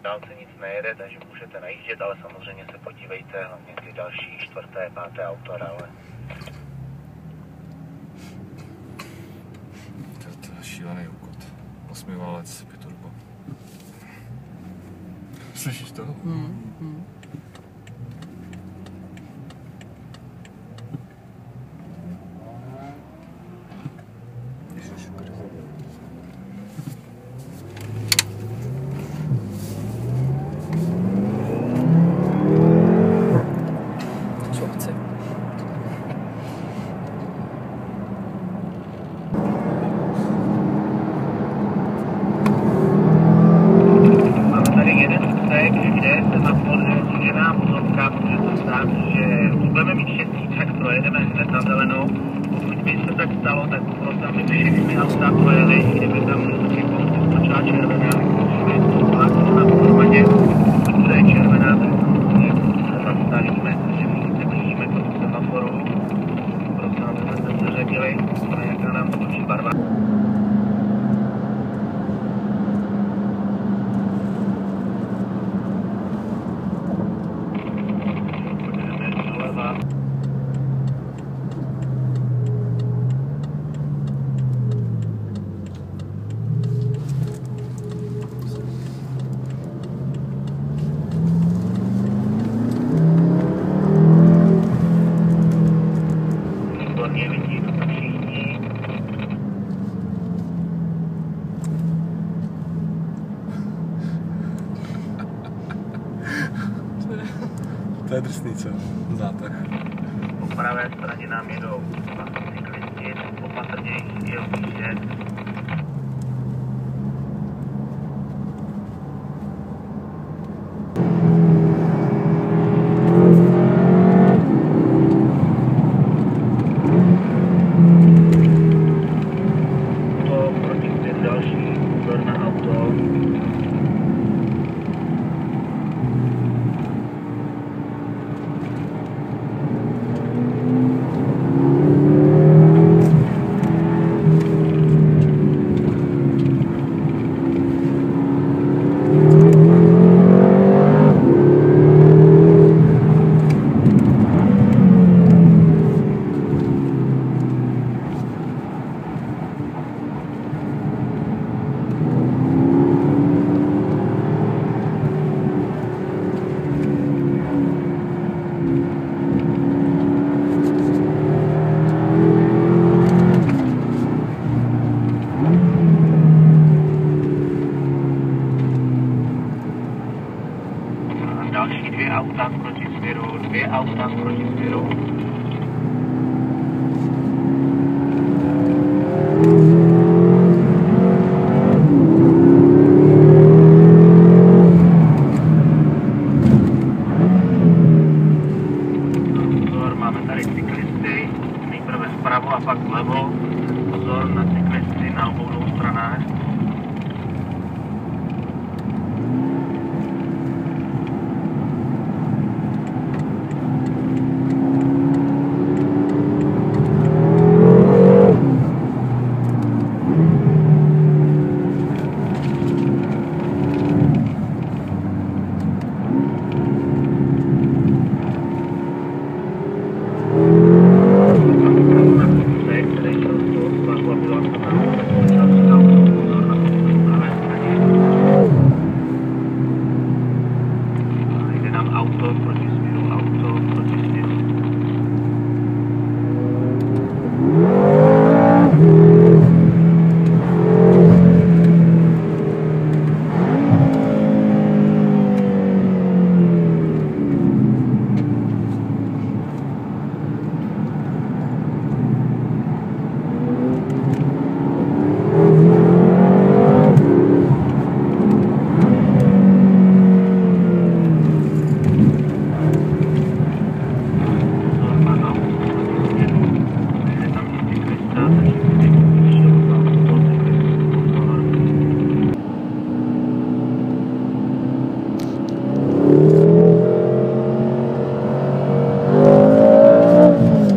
dálce nic nejede, takže můžete najíždět, ale samozřejmě se podívejte, hlavně ty další čtvrté, páté auto dále. To je šílený úkot. 8válec, 5 turbo. Slyšíš to? Projedeme hned na zelenou. Pokud by se tak stalo, tak prosím, by všechny auta projeli, kdyby tam skočila červená, musíme to vláknout na pohromadě. Pokud bude červená, tak samozřejmě zastavíme, takže se blížíme k tomu semaforu. Prosím, abyste se zařadili, jaká nám skočí barva. Budeme doleva. To je drsný, co? Zátah. Po pravé straně nám jedou cyklisti, opatrně je objíždět. To proti ten další úzor na auto. Další dvě auta v protisměru, dvě auta v protisměru. Pozor, máme tady cyklisty, nejprve vpravo a pak vlevo. Pozor na cyklisty na obou dvou stranách. Auto proti směru.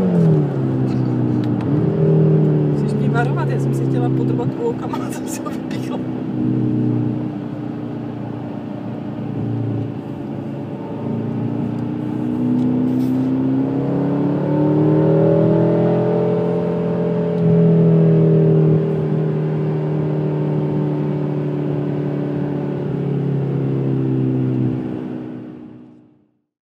Chceš mě varovat? Já jsem si chtěla podrbat u okama, co se